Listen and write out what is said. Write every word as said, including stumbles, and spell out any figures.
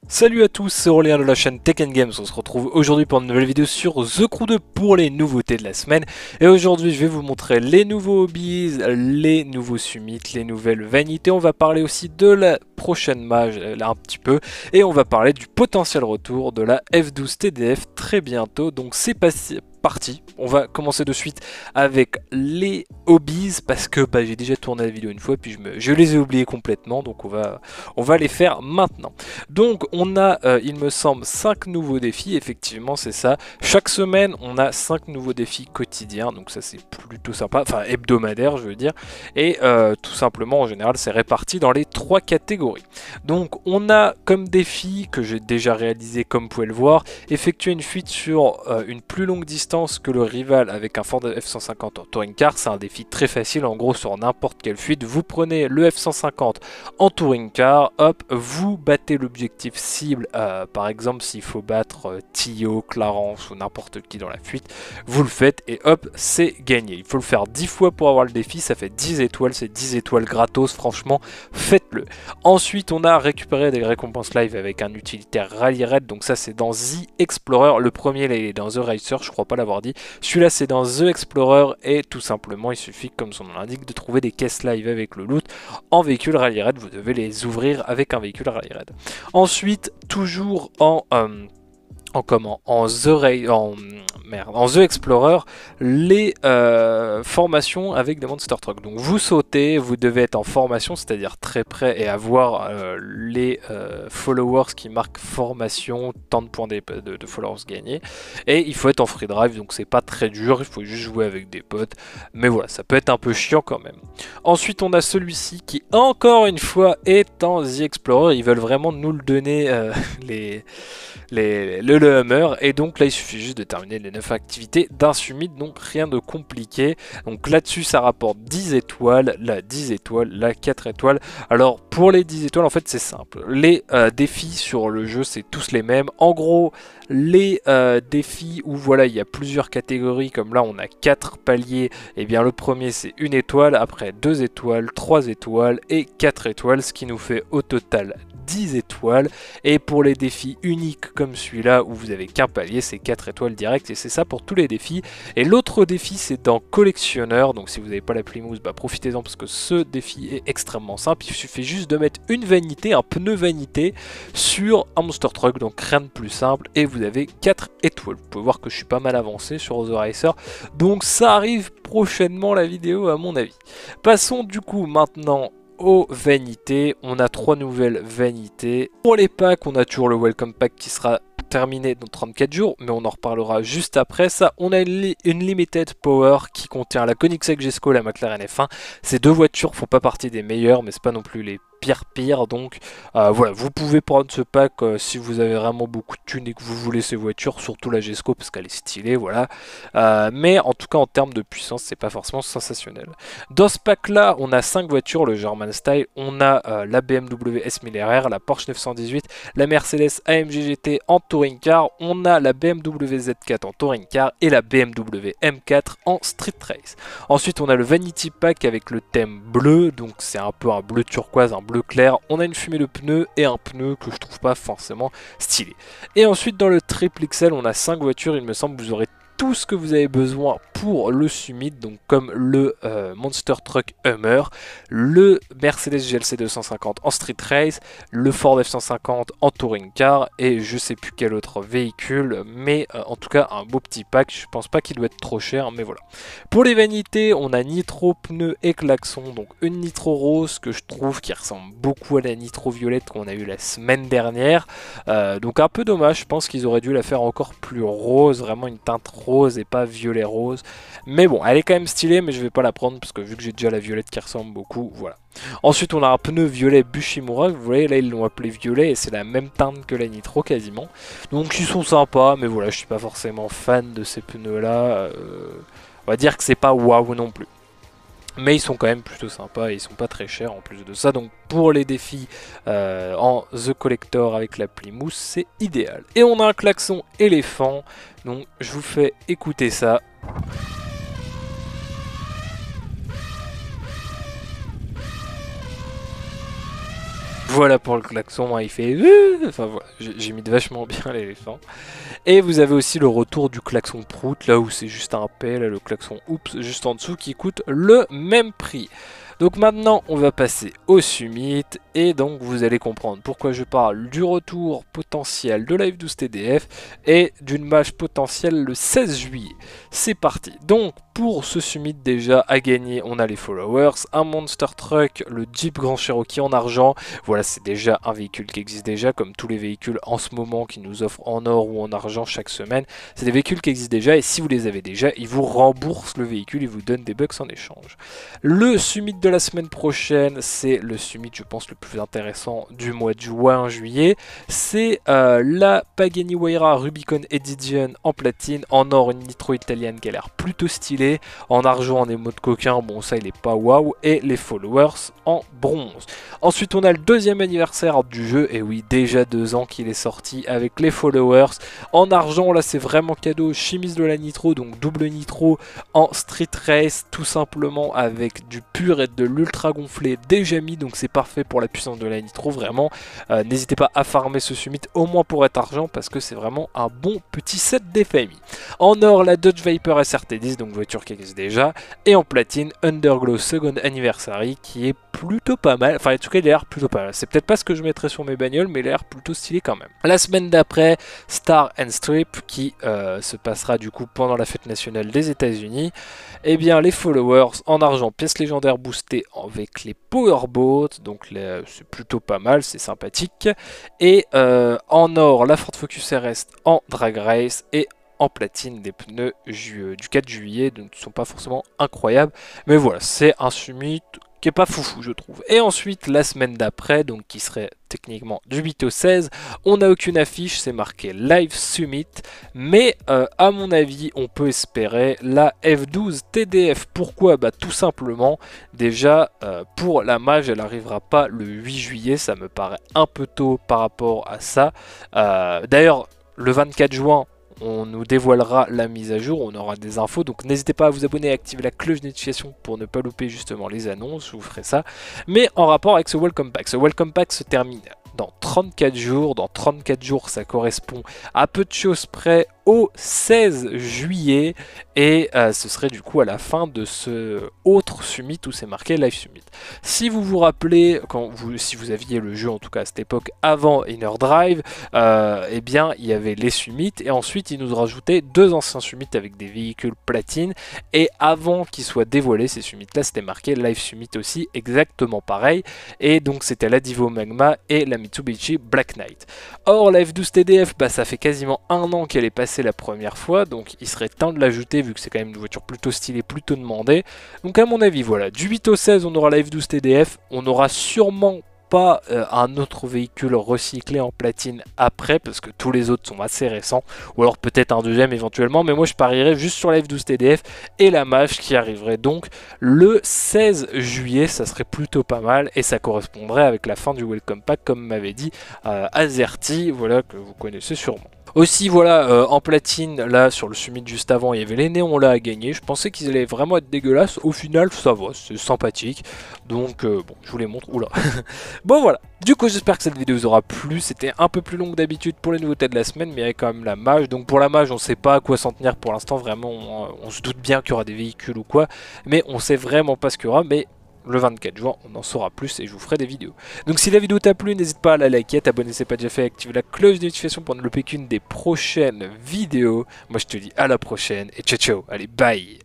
Salut à tous, c'est Aurélien de la chaîne Tech and Games. On se retrouve aujourd'hui pour une nouvelle vidéo sur The Crew deux pour les nouveautés de la semaine. Et aujourd'hui, je vais vous montrer les nouveaux hobbies, les nouveaux summits, les nouvelles vanités. On va parler aussi de la prochaine mage, là un petit peu. Et on va parler du potentiel retour de la F douze T D F très bientôt. Donc c'est parti. Parti. On va commencer de suite avec les hobbies parce que bah, j'ai déjà tourné la vidéo une fois puis je, me, je les ai oubliés complètement, donc on va, on va les faire maintenant. Donc on a, euh, il me semble, cinq nouveaux défis, effectivement c'est ça. Chaque semaine on a cinq nouveaux défis quotidiens, donc ça c'est plutôt sympa, enfin hebdomadaire je veux dire. Et euh, tout simplement en général c'est réparti dans les trois catégories. Donc on a comme défi que j'ai déjà réalisé comme vous pouvez le voir, effectuer une fuite sur euh, une plus longue distance que le rival avec un Ford F cent cinquante en touring car. C'est un défi très facile, en gros sur n'importe quelle fuite, vous prenez le F cent cinquante en touring car, hop, vous battez l'objectif cible, euh, par exemple s'il faut battre euh, Tio, Clarence ou n'importe qui dans la fuite, vous le faites et hop, c'est gagné. Il faut le faire dix fois pour avoir le défi, ça fait dix étoiles, c'est dix étoiles gratos, franchement, faites-le. Ensuite, on a récupéré des récompenses live avec un utilitaire Rally Raid, donc ça c'est dans The Explorer, le premier il est dans The Racer, je crois pas l'avoir dit. Celui-là c'est dans The Explorer et tout simplement il suffit, comme son nom l'indique, de trouver des caisses live avec le loot en véhicule Rally Raid. Vous devez les ouvrir avec un véhicule Rally Raid. Ensuite, toujours en... Euh, en comment en The Ray, en merde, en The Explorer, les euh, formations avec des Monster Truck. Donc vous sautez, vous devez être en formation, c'est-à-dire très près et avoir euh, les euh, followers qui marquent formation, tant de points de, de, de followers gagnés. Et il faut être en free drive, donc c'est pas très dur, il faut juste jouer avec des potes. Mais voilà, ça peut être un peu chiant quand même. Ensuite, on a celui-ci qui, encore une fois, est en The Explorer. Ils veulent vraiment nous le donner, euh, les... Les, le, le Hummer, et donc là il suffit juste de terminer les neuf activités d'un summit, donc rien de compliqué. Donc là-dessus ça rapporte dix étoiles, là dix étoiles, là quatre étoiles. Alors pour les dix étoiles en fait c'est simple, les euh, défis sur le jeu c'est tous les mêmes. En gros les euh, défis où voilà il y a plusieurs catégories, comme là on a quatre paliers, et bien le premier c'est une étoile, après deux étoiles, trois étoiles et quatre étoiles, ce qui nous fait au total dix étoiles. Et pour les défis uniques comme celui-là où vous avez qu'un palier, c'est quatre étoiles direct, et c'est ça pour tous les défis. Et l'autre défi c'est dans collectionneur, donc si vous n'avez pas la Plymouth, bah profitez-en parce que ce défi est extrêmement simple. Il suffit juste de mettre une vanité, un pneu vanité sur un Monster Truck, donc rien de plus simple, et vous avez quatre étoiles. Vous pouvez voir que je suis pas mal avancé sur The Racer, donc ça arrive prochainement la vidéo à mon avis. Passons du coup maintenant aux vanités. On a trois nouvelles vanités. Pour les packs, on a toujours le Welcome Pack qui sera terminé dans trente-quatre jours, mais on en reparlera juste après ça. On a une, une Limited Power qui contient la Koenigsegg Jesko et la McLaren F un. Ces deux voitures font pas partie des meilleures, mais c'est pas non plus les pire pire, donc euh, voilà, vous pouvez prendre ce pack euh, si vous avez vraiment beaucoup de thunes et que vous voulez ces voitures, surtout la Jesko parce qu'elle est stylée, voilà, euh, mais en tout cas en termes de puissance c'est pas forcément sensationnel. Dans ce pack là on a cinq voitures, le German Style, on a euh, la B M W S mille R R, la Porsche neuf cent dix-huit, la Mercedes A M G G T en touring car, on a la B M W Z quatre en touring car et la B M W M quatre en street race. Ensuite on a le Vanity Pack avec le thème bleu, donc c'est un peu un bleu turquoise, un bleu clair. On a une fumée de pneus et un pneu que je trouve pas forcément stylé. Et ensuite dans le triple X L on a cinq voitures, il me semble que vous aurez tout ce que vous avez besoin pour le summit, donc comme le euh, Monster Truck Hummer, le Mercedes G L C deux cent cinquante en street race, le Ford F cent cinquante en touring car et je sais plus quel autre véhicule, mais euh, en tout cas un beau petit pack. Je pense pas qu'il doit être trop cher, mais voilà. Pour les vanités, on a nitro, pneus et klaxon, donc une nitro rose que je trouve qui ressemble beaucoup à la nitro violette qu'on a eu la semaine dernière, euh, donc un peu dommage. Je pense qu'ils auraient dû la faire encore plus rose, vraiment une teinte rose et pas violet rose, mais bon elle est quand même stylée, mais je vais pas la prendre parce que vu que j'ai déjà la violette qui ressemble beaucoup, voilà. Ensuite on a un pneu violet Bushimura, vous voyez là ils l'ont appelé violet et c'est la même teinte que la nitro quasiment, donc ils sont sympas, mais voilà je suis pas forcément fan de ces pneus là, euh, on va dire que c'est pas waouh non plus. Mais ils sont quand même plutôt sympas et ils sont pas très chers en plus de ça. Donc pour les défis euh, en The Collector avec la Plymouth, c'est idéal. Et on a un klaxon éléphant. Donc je vous fais écouter ça. voilà pour le klaxon, hein, il fait... Euh, enfin voilà, j'ai mis de vachement bien l'éléphant. Et vous avez aussi le retour du klaxon prout, là où c'est juste un P, là le klaxon oups, juste en dessous, qui coûte le même prix. Donc maintenant on va passer au summit et donc vous allez comprendre pourquoi je parle du retour potentiel de Live douze T D F et d'une mage potentielle le seize juillet. C'est parti. Donc pour ce summit déjà à gagner, on a les followers, un monster truck, le Jeep Grand Cherokee en argent. Voilà, c'est déjà un véhicule qui existe déjà comme tous les véhicules en ce moment qui nous offrent en or ou en argent chaque semaine. C'est des véhicules qui existent déjà et si vous les avez déjà, ils vous remboursent le véhicule, ils vous donnent des bucks en échange. Le summit de la semaine prochaine, c'est le summit je pense le plus intéressant du mois de juin juillet. C'est euh, la Pagani Huayra Rubicon Edition en platine, en or une nitro italienne qui a l'air plutôt stylée. En argent en émode coquin, bon ça il est pas waouh, et les followers en bronze. Ensuite on a le deuxième anniversaire du jeu, et oui déjà deux ans qu'il est sorti avec les followers. En argent là c'est vraiment cadeau, chemise de la nitro, donc double nitro en street race, tout simplement avec du pur et de l'ultra gonflé déjà mis, donc c'est parfait pour la puissance de la nitro vraiment. Euh, N'hésitez pas à farmer ce summit au moins pour être argent parce que c'est vraiment un bon petit set des familles. En or la Dodge Viper S R T dix, donc voiture qui existe déjà, et en platine Underglow Second Anniversary qui est plutôt pas mal, enfin en tout cas il a l'air plutôt pas mal, c'est peut-être pas ce que je mettrais sur mes bagnoles mais il a l'air plutôt stylé quand même. La semaine d'après, Star and Strip qui euh, se passera du coup pendant la fête nationale des États-Unis. Et bien les followers en argent, pièces légendaires boostées avec les Powerboats, donc c'est plutôt pas mal, c'est sympathique. Et euh, en or, la Ford Focus R S en Drag Race et en platine des pneus du quatre juillet, donc ne sont pas forcément incroyables. Mais voilà, c'est un summit qui est pas foufou je trouve. Et ensuite la semaine d'après, donc qui serait techniquement du huit au seize, on n'a aucune affiche, c'est marqué Live Summit, mais euh, à mon avis on peut espérer la F douze T D F. Pourquoi? Bah tout simplement, déjà euh, pour la mage elle n'arrivera pas le huit juillet, ça me paraît un peu tôt par rapport à ça. Euh, D'ailleurs le vingt-quatre juin, on nous dévoilera la mise à jour, on aura des infos, donc n'hésitez pas à vous abonner et à activer la cloche de notification pour ne pas louper justement les annonces, je vous ferai ça. Mais en rapport avec ce Welcome Pack, ce Welcome Pack se termine dans trente-quatre jours, dans trente-quatre jours ça correspond à peu de choses près au seize juillet, et euh, ce serait du coup à la fin de ce autre summit où c'est marqué Live Summit. Si vous vous rappelez, quand vous, si vous aviez le jeu en tout cas à cette époque avant Inner Drive, euh, eh bien il y avait les summits et ensuite ils nous rajoutaient deux anciens summits avec des véhicules platine, et avant qu'ils soient dévoilés ces summits là c'était marqué Live Summit aussi, exactement pareil, et donc c'était la Divo Magma et la Mitsubishi Black Knight. Or la F douze T D F, bah, ça fait quasiment un an qu'elle est passée la première fois, donc il serait temps de l'ajouter vu que c'est quand même une voiture plutôt stylée, plutôt demandée. Donc à mon avis voilà, du huit au seize on aura la F douze T D F, on aura sûrement pas euh, un autre véhicule recyclé en platine après parce que tous les autres sont assez récents, ou alors peut-être un deuxième éventuellement, mais moi je parierais juste sur la F douze T D F et la mage qui arriverait donc le seize juillet, ça serait plutôt pas mal et ça correspondrait avec la fin du Welcome Pack comme m'avait dit euh, Azerty, voilà, que vous connaissez sûrement. Aussi voilà, euh, en platine, là sur le summit juste avant, il y avait les néons là à gagner. Je pensais qu'ils allaient vraiment être dégueulasses. Au final, ça va, c'est sympathique. Donc euh, bon, je vous les montre. Oula. Bon voilà. Du coup, j'espère que cette vidéo vous aura plu. C'était un peu plus long que d'habitude pour les nouveautés de la semaine, mais il y a quand même la mage. Donc pour la mage, on sait pas à quoi s'en tenir pour l'instant. Vraiment, on, on se doute bien qu'il y aura des véhicules ou quoi. Mais on sait vraiment pas ce qu'il y aura. Mais le vingt-quatre juin, on en saura plus et je vous ferai des vidéos. Donc si la vidéo t'a plu, n'hésite pas à la liker, t'abonner si c'est pas déjà fait, activer la cloche de notification pour ne louper qu'une des prochaines vidéos. Moi je te dis à la prochaine et ciao ciao, allez bye.